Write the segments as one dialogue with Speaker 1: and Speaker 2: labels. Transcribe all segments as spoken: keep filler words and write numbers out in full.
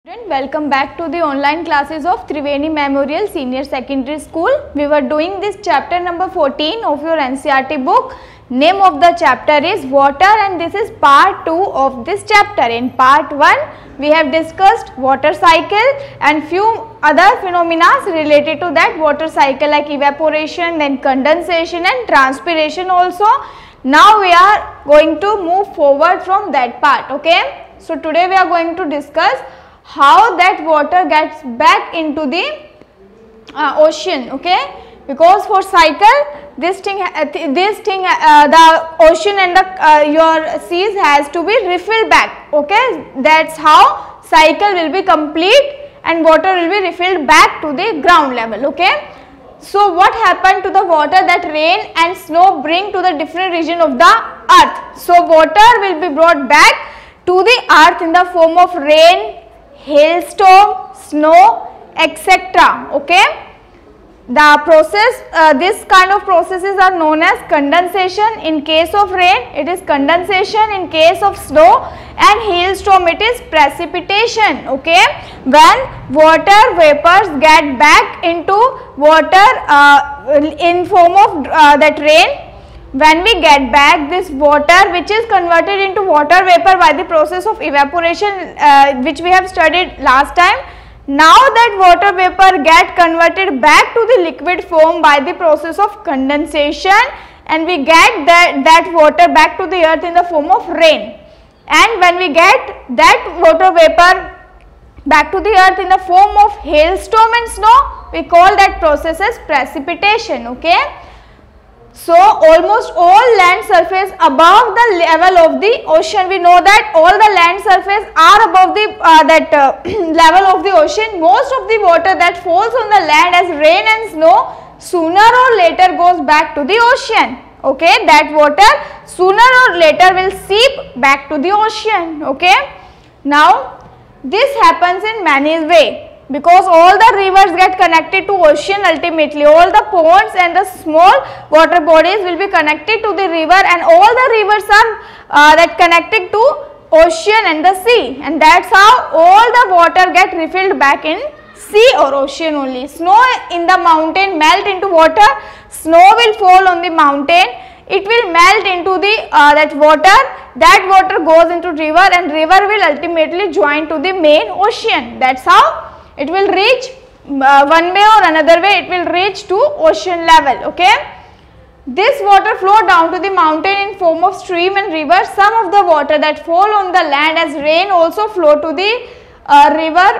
Speaker 1: Welcome back to the online classes of Triveni Memorial Senior Secondary School. We were doing this chapter number fourteen of your N C E R T book. Name of the chapter is water and this is part two of this chapter. In part one we have discussed water cycle and few other phenomena related to that water cycle like evaporation, then condensation and transpiration also. Now we are going to move forward from that part. Okay. So today we are going to discuss how that water gets back into the uh, ocean. Okay, because for cycle this thing uh, th this thing uh, the ocean and the uh, your seas has to be refilled back. Okay, that's how cycle will be complete and water will be refilled back to the ground level. Okay, so what happened to the water that rain and snow bring to the different region of the earth? So water will be brought back to the earth in the form of rain, hailstorm, snow, et cetera. Okay, the process, uh, this kind of processes are known as condensation. In case of rain, it is condensation. In case of snow and hailstorm, it is precipitation. Okay, when water vapors get back into water uh, in form of uh, that rain. When we get back this water which is converted into water vapor by the process of evaporation uh, which we have studied last time. Now that water vapor get converted back to the liquid form by the process of condensation and we get that, that water back to the earth in the form of rain. And when we get that water vapor back to the earth in the form of hailstorm and snow, we call that process as precipitation. Okay. So almost all land surface above the level of the ocean, we know that all the land surface are above the uh, that uh, level of the ocean. Most of the water that falls on the land as rain and snow sooner or later goes back to the ocean. Okay, that water sooner or later will seep back to the ocean. Okay, now this happens in many ways. Because all the rivers get connected to ocean ultimately, all the ponds and the small water bodies will be connected to the river and all the rivers are uh, that connected to ocean and the sea, and that's how all the water get refilled back in sea or ocean only. Snow in the mountain melt into water, snow will fall on the mountain, it will melt into the uh, that water, that water goes into river and river will ultimately join to the main ocean. That's how it will reach uh, one way or another way, it will reach to ocean level. Okay, this water flow down to the mountain in form of stream and river. Some of the water that fall on the land as rain also flow to the uh, river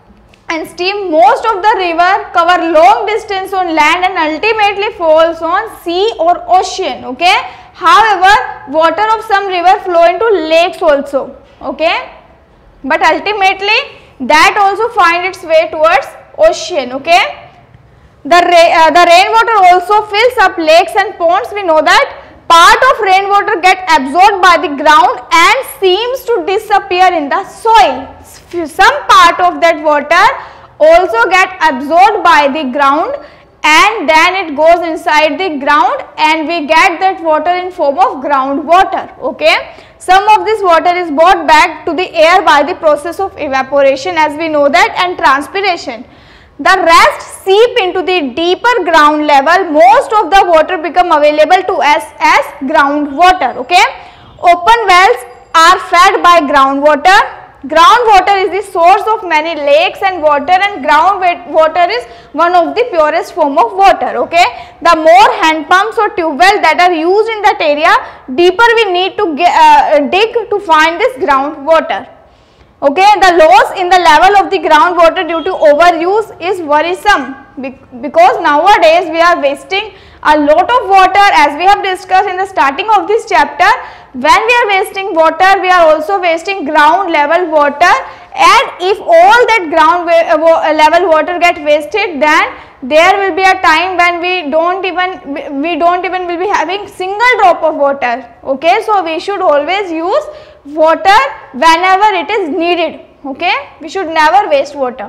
Speaker 1: and stream. Most of the river cover long distance on land and ultimately falls on sea or ocean. Okay, however water of some river flow into lakes also. Okay, but ultimately that also find its way towards ocean. Okay, the ra uh, the rainwater also fills up lakes and ponds. We know that part of rainwater get absorbed by the ground and seems to disappear in the soil. Some part of that water also get absorbed by the ground and then it goes inside the ground and we get that water in form of groundwater. Okay, some of this water is brought back to the air by the process of evaporation as we know that, and transpiration. The rest seep into the deeper ground level. Most of the water become available to us as groundwater. Okay, open wells are fed by groundwater. Groundwater is the source of many lakes and water, and groundwater is one of the purest form of water. Okay, the more hand pumps or tube wells that are used in that area, deeper we need to get, uh, dig to find this groundwater. Okay, the loss in the level of the groundwater due to overuse is worrisome because nowadays we are wasting a lot of water as we have discussed in the starting of this chapter. When we are wasting water, we are also wasting ground level water, and if all that ground level water get wasted, then there will be a time when we don't even we don't even will be having single drop of water. Okay, so we should always use water whenever it is needed. Okay, we should never waste water.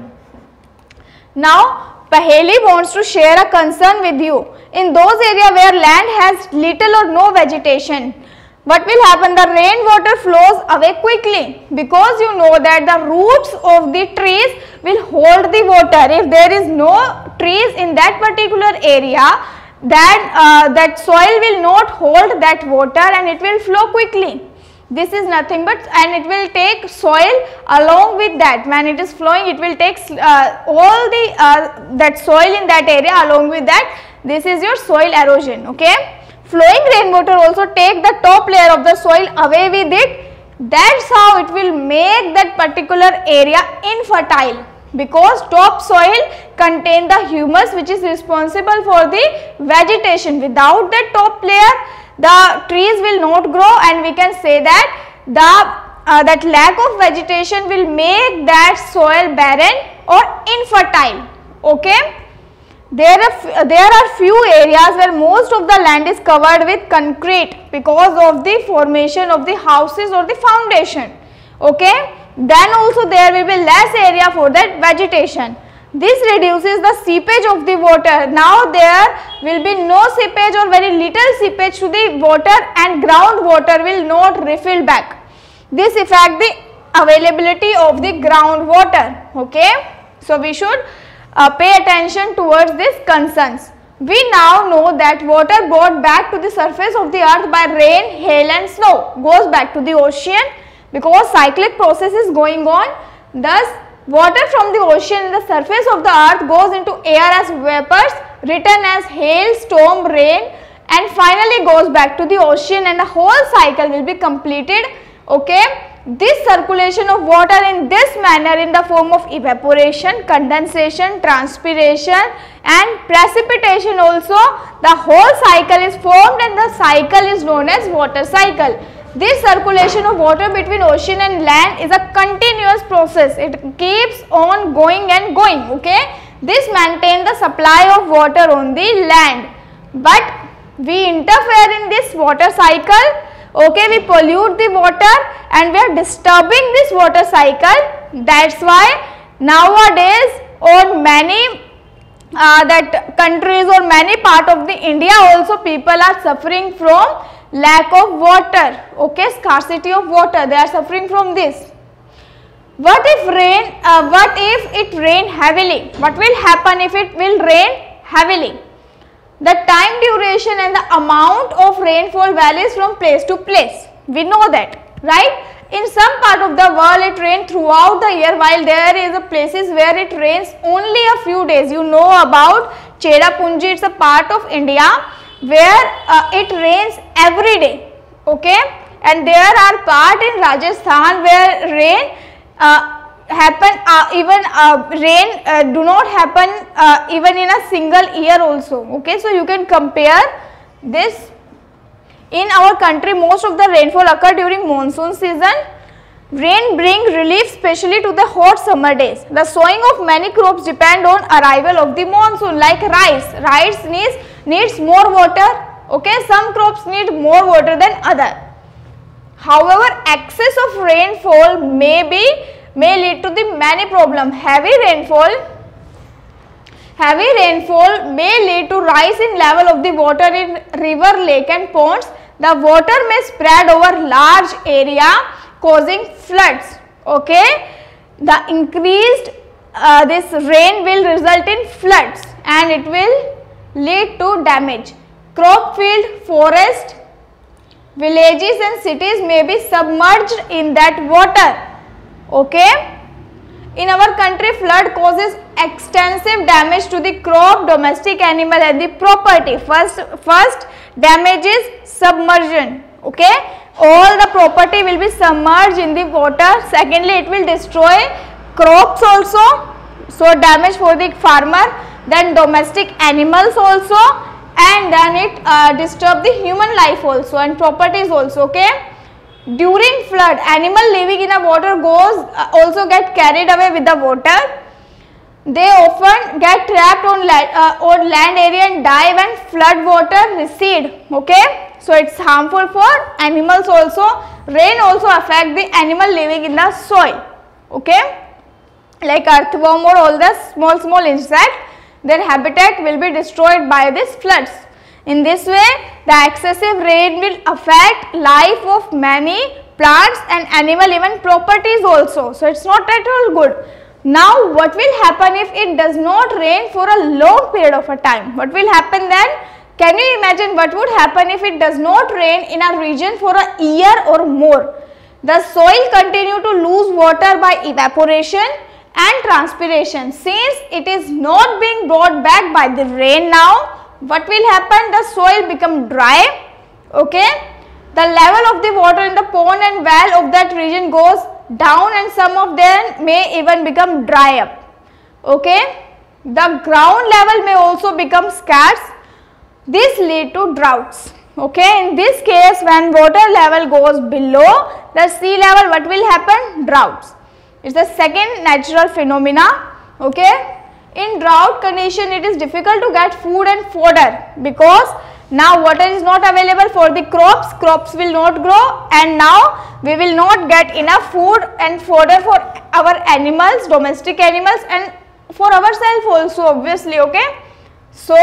Speaker 1: Now Paheli wants to share a concern with you. In those areas where land has little or no vegetation, what will happen? The rainwater flows away quickly, because you know that the roots of the trees will hold the water. If there is no trees in that particular area, that uh, that soil will not hold that water and it will flow quickly. This is nothing but, and it will take soil along with that. When it is flowing, it will take uh, all the uh, that soil in that area along with that. This is your soil erosion. Okay. Flowing rainwater also take the top layer of the soil away with it. That's how it will make that particular area infertile, because top soil contain the humus which is responsible for the vegetation. Without that top layer, the trees will not grow, and we can say that the uh, that lack of vegetation will make that soil barren or infertile. Okay. There are, there are few areas where most of the land is covered with concrete because of the formation of the houses or the foundation. Okay. Then also there will be less area for that vegetation. This reduces the seepage of the water. Now there will be no seepage or very little seepage to the water, and groundwater will not refill back. This affects the availability of the groundwater. Okay. So we should Uh, pay attention towards these concerns. We now know that water brought back to the surface of the earth by rain, hail and snow goes back to the ocean, because cyclic process is going on. Thus, water from the ocean and the surface of the earth goes into air as vapors, written as hail, storm, rain, and finally goes back to the ocean, and the whole cycle will be completed. Okay. This circulation of water in this manner, in the form of evaporation, condensation, transpiration and precipitation also, the whole cycle is formed, and the cycle is known as water cycle. This circulation of water between ocean and land is a continuous process. It keeps on going and going. Okay. This maintains the supply of water on the land, but we interfere in this water cycle. Okay, we pollute the water and we are disturbing this water cycle. That's why nowadays on many uh, that countries or many part of the India also, people are suffering from lack of water. Okay, scarcity of water, they are suffering from this. What if rain, uh, what if it rain heavily? What will happen if it will rain heavily? The time duration and the amount of rainfall varies from place to place. We know that, right? In some part of the world it rains throughout the year, while there is a places where it rains only a few days. You know about Cherrapunji, it's a part of India where uh, it rains every day. Okay, and there are part in Rajasthan where rain uh, happen uh, even uh, rain uh, do not happen uh, even in a single year also. Okay, so you can compare this. In our country, most of the rainfall occur during monsoon season. Rain bring relief especially to the hot summer days. The sowing of many crops depend on arrival of the monsoon, like rice. Rice needs needs more water. Okay, some crops need more water than other. However, excess of rainfall may be may lead to the many problems. Heavy rainfall, heavy rainfall may lead to rise in level of the water in river, lake and ponds. The water may spread over large area, causing floods. Okay, the increased uh, this rain will result in floods and it will lead to damage. Crop field, forest, villages and cities may be submerged in that water. Okay, in our country, flood causes extensive damage to the crop, domestic animal and the property. First, first damage is submersion. Okay, all the property will be submerged in the water. Secondly, it will destroy crops also, so damage for the farmer. Then domestic animals also, and then it uh, disturb the human life also and properties also. Okay. During flood, animal living in the water goes uh, also get carried away with the water. They often get trapped on land, uh, on land area and die when flood water recede. Okay, so it's harmful for animals also. Rain also affect the animal living in the soil. Okay, like earthworm or all the small small insects, their habitat will be destroyed by these floods. In this way, the excessive rain will affect life of many plants and animal, even properties also. So it's not at all good. Now what will happen if it does not rain for a long period of a time? What will happen then? Can you imagine what would happen if it does not rain in a region for a year or more? The soil continue to lose water by evaporation and transpiration. Since it is not being brought back by the rain now, what will happen? The soil become dry, okay. The level of the water in the pond and well of that region goes down, and some of them may even become dry up, okay. The ground level may also become scarce. This lead to droughts, okay. In this case, when water level goes below the sea level, what will happen? Droughts. It's the second natural phenomena, okay. In drought condition, it is difficult to get food and fodder because now water is not available for the crops, crops will not grow, and now we will not get enough food and fodder for our animals, domestic animals, and for ourselves also, obviously, okay. So,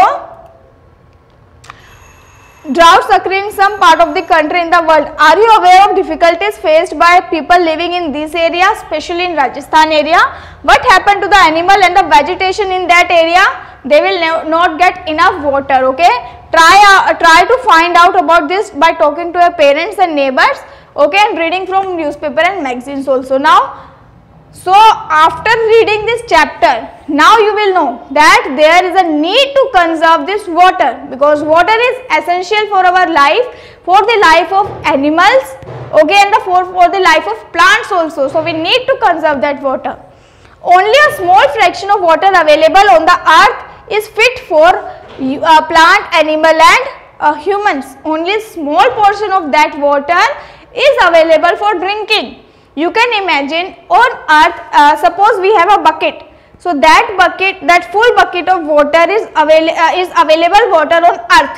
Speaker 1: droughts occur in some part of the country in the world. Are you aware of difficulties faced by people living in these areas, especially in Rajasthan area? What happened to the animal and the vegetation in that area? They will not get enough water, okay. Try, uh, try to find out about this by talking to your parents and neighbors, okay, and reading from newspaper and magazines also. Now, so after reading this chapter, now you will know that there is a need to conserve this water, because water is essential for our life, for the life of animals, okay, and the for, for the life of plants also. So we need to conserve that water. Only a small fraction of water available on the earth is fit for uh, plant, animal and uh, humans. Only small portion of that water is available for drinking. You can imagine on earth, uh, suppose we have a bucket. So that bucket, that full bucket of water is, avail uh, is available water on earth.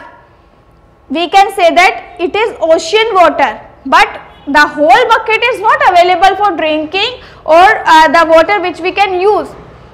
Speaker 1: We can say that it is ocean water, but the whole bucket is not available for drinking or uh, the water which we can use.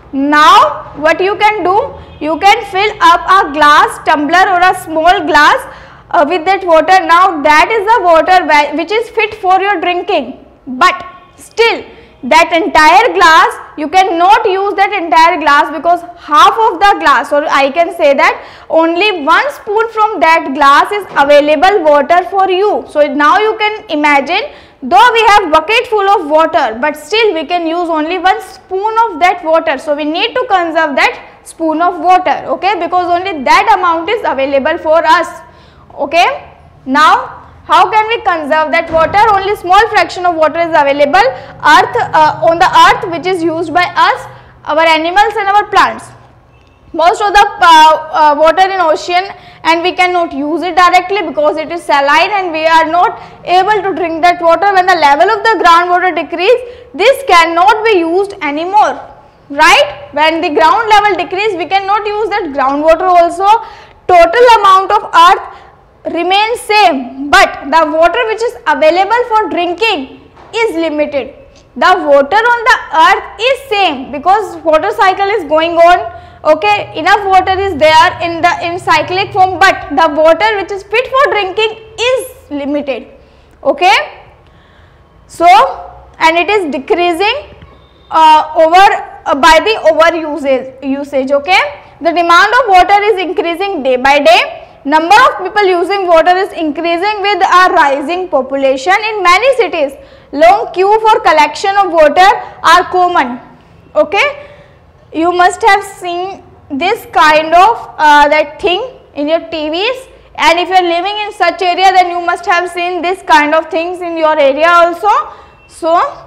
Speaker 1: Now what you can do, you can fill up a glass tumbler or a small glass uh, with that water. Now that is the water which is fit for your drinking, but still that entire glass, you cannot use that entire glass, because half of the glass, or I can say that only one spoon from that glass is available water for you. So now you can imagine, though we have bucket full of water, but still we can use only one spoon of that water. So we need to conserve that spoon of water, okay, because only that amount is available for us, okay. Now how can we conserve that water? Only small fraction of water is available earth uh, on the earth, which is used by us, our animals and our plants. Most of the uh, uh, water in ocean, and we cannot use it directly because it is saline and we are not able to drink that water. When the level of the groundwater decrease, this cannot be used anymore, right? When the ground level decrease, we cannot use that groundwater also. Total amount of earth remains same, but the water which is available for drinking is limited. The water on the earth is same because water cycle is going on, okay, enough water is there in the in cyclic form, but the water which is fit for drinking is limited, okay. So, and it is decreasing uh, over uh, by the over usage usage, okay. The demand of water is increasing day by day. Number of people using water is increasing with a rising population. In many cities, long queue for collection of water are common, okay. You must have seen this kind of uh, that thing in your T Vs, and if you are living in such area, then you must have seen this kind of things in your area also. So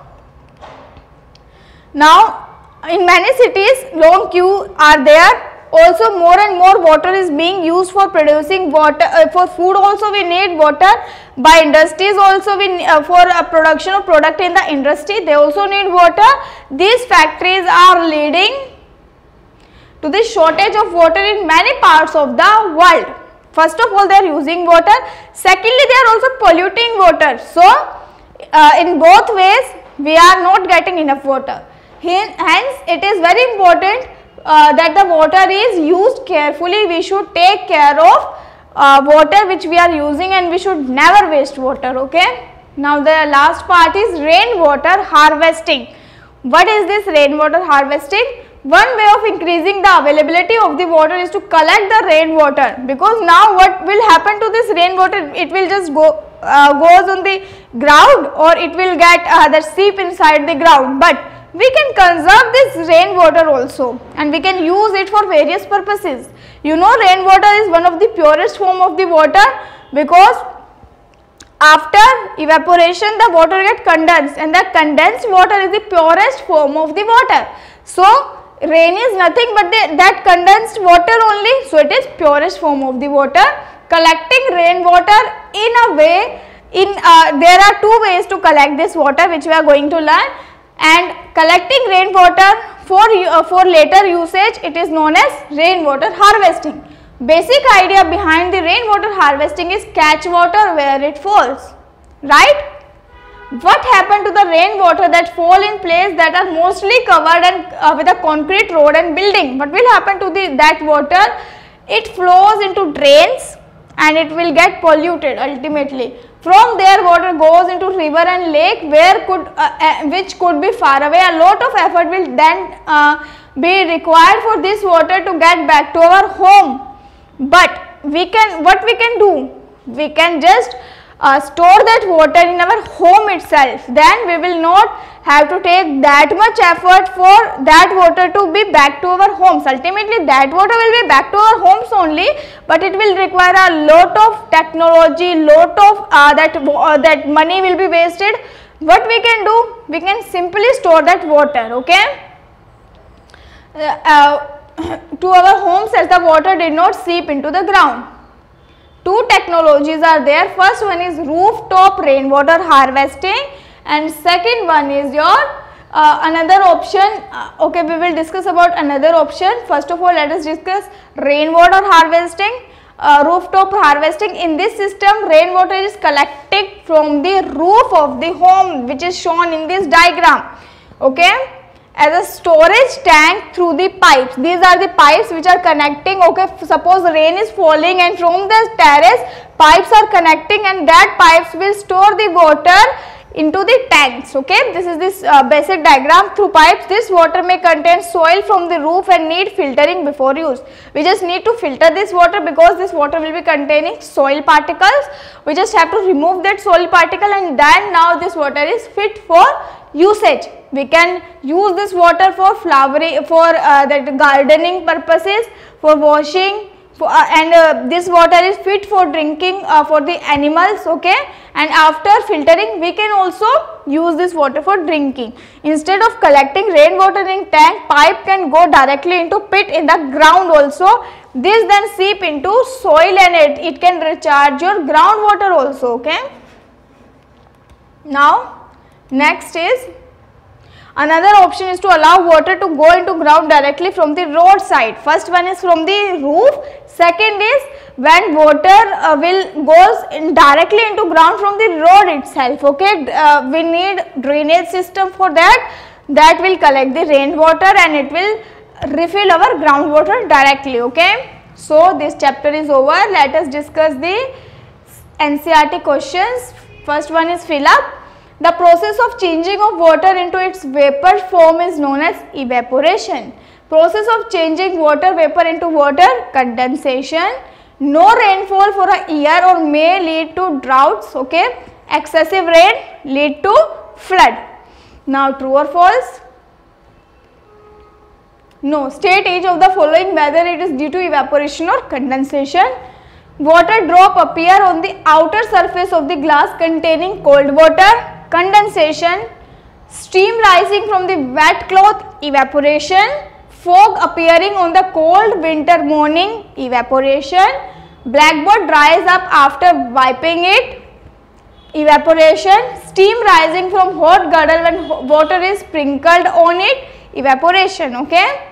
Speaker 1: now in many cities, long queue are there. Also, more and more water is being used for producing water, uh, for food also we need water, by industries also we uh, for uh, production of product in the industry, they also need water. These factories are leading to the shortage of water in many parts of the world. First of all, they are using water. Secondly, they are also polluting water. So, uh, in both ways, we are not getting enough water. Hence, it is very important Uh, that the water is used carefully. We should take care of uh, water which we are using, and we should never waste water. Okay. Now the last part is rainwater harvesting. What is this rainwater harvesting? One way of increasing the availability of the water is to collect the rainwater, because now what will happen to this rainwater? It will just go uh, goes on the ground, or it will get uh, the seep inside the ground. But we can conserve this rainwater also, and we can use it for various purposes. You know, rainwater is one of the purest form of the water, because after evaporation the water get condensed, and the condensed water is the purest form of the water. So rain is nothing but the, that condensed water only, so it is purest form of the water. Collecting rainwater in a way, in uh, there are two ways to collect this water which we are going to learn, and collecting rainwater for uh, for later usage, it is known as rainwater harvesting. Basic idea behind the rainwater harvesting is catch water where it falls, right? What happened to the rainwater that fall in place that are mostly covered and uh, with a concrete road and building? What will happen to the that water? It flows into drains and it will get polluted ultimately. From there water goes into river and lake, where could uh, uh, which could be far away. A lot of effort will then uh, be required for this water to get back to our home. But we can, what we can do? We can just Uh, store that water in our home itself. Then we will not have to take that much effort for that water to be back to our homes. Ultimately that water will be back to our homes only, but it will require a lot of technology, lot of uh, that uh, that money will be wasted. What we can do? We can simply store that water, okay, uh, uh, to our homes, as the water did not seep into the ground. Two technologies are there. First one is rooftop rainwater harvesting, and second one is your uh, another option. Uh, okay, we will discuss about another option. First of all, let us discuss rainwater harvesting, uh, rooftop harvesting. In this system, rainwater is collected from the roof of the home, which is shown in this diagram, okay, as a storage tank through the pipes. These are the pipes which are connecting. Okay, suppose rain is falling and from the terrace pipes are connecting, and that pipes will store the water into the tanks. Okay, this is this uh, basic diagram. Through pipes, this water may contain soil from the roof and need filtering before use. We just need to filter this water, because this water will be containing soil particles. We just have to remove that soil particle, and then now this water is fit for usage. We can use this water for flowering, for uh, that gardening purposes, for washing, for, uh, and uh, this water is fit for drinking uh, for the animals, okay, and after filtering we can also use this water for drinking. Instead of collecting rainwater in tank, pipe can go directly into pit in the ground also. This then seep into soil, and it, it can recharge your groundwater also, okay. Now next is, another option is to allow water to go into ground directly from the roadside. First one is from the roof. Second is when water uh, will goes in directly into ground from the road itself. Okay, uh, we need drainage system for that. That will collect the rainwater and it will refill our groundwater directly. Okay, so this chapter is over. Let us discuss the N C E R T questions. First one is fill up. The process of changing of water into its vapor form is known as evaporation. Process of changing water vapor into water, condensation. No rainfall for a year or may lead to droughts. Okay, excessive rain lead to flood. Now true or false? No. State each of the following whether it is due to evaporation or condensation. Water drop appear on the outer surface of the glass containing cold water, condensation. Steam rising from the wet cloth, evaporation. Fog appearing on the cold winter morning, evaporation. Blackboard dries up after wiping it, evaporation. Steam rising from hot girdle when water is sprinkled on it, evaporation. Okay.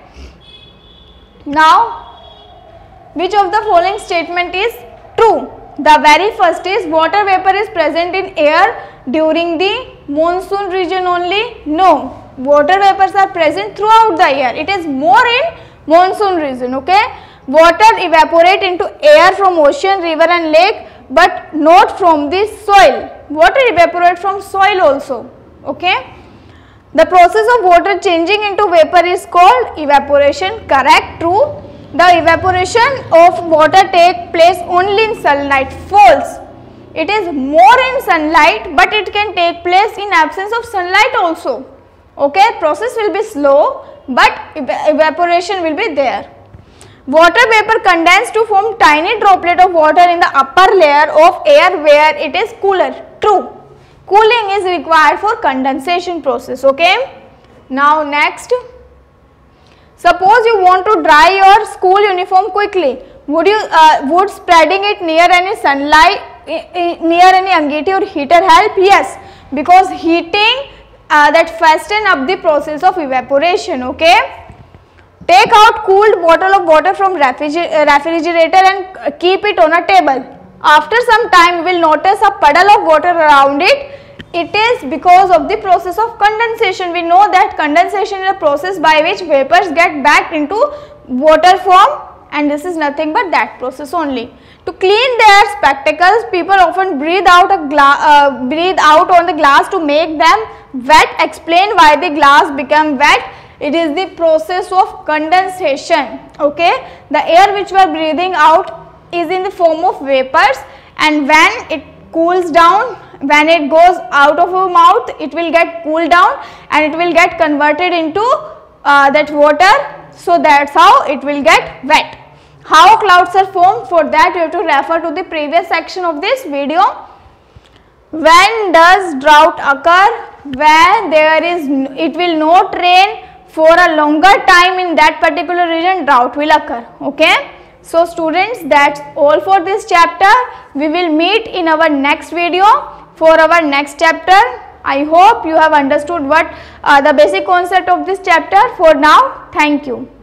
Speaker 1: Now, which of the following statement is true? The very first is water vapor is present in air during the monsoon region only. No, water vapors are present throughout the year. It is more in monsoon region. Okay, water evaporate into air from ocean, river and lake, but not from the soil. Water evaporate from soil also. Okay. The process of water changing into vapor is called evaporation. Correct, true. The evaporation of water take place only in sunlight. False. It is more in sunlight, but it can take place in absence of sunlight also. Okay, process will be slow, but ev evaporation will be there. Water vapor condense to form tiny droplet of water in the upper layer of air where it is cooler. True. Cooling is required for condensation process. Okay. Now next, suppose you want to dry your school uniform quickly. Would you uh, would spreading it near any sunlight, near any angiety or heater help? Yes, because heating uh, that fasten up the process of evaporation. Okay. Take out cooled bottle of water from refriger refrigerator and keep it on a table. After some time you will notice a puddle of water around it. It is because of the process of condensation. We know that condensation is a process by which vapors get back into water form, and this is nothing but that process only. To clean their spectacles, people often breathe out a glass, uh, breathe out on the glass to make them wet. Explain why the glass become wet. It is the process of condensation. Okay, the air which we are breathing out is in the form of vapors, and when it cools down, when it goes out of our mouth, it will get cooled down and it will get converted into uh, that water. So that's how it will get wet. How clouds are formed? For that you have to refer to the previous section of this video. When does drought occur? When there is, it will not rain for a longer time in that particular region, drought will occur. Okay. So students, that's all for this chapter. We will meet in our next video for our next chapter. I hope you have understood what uh, the basic concept of this chapter. For now, thank you.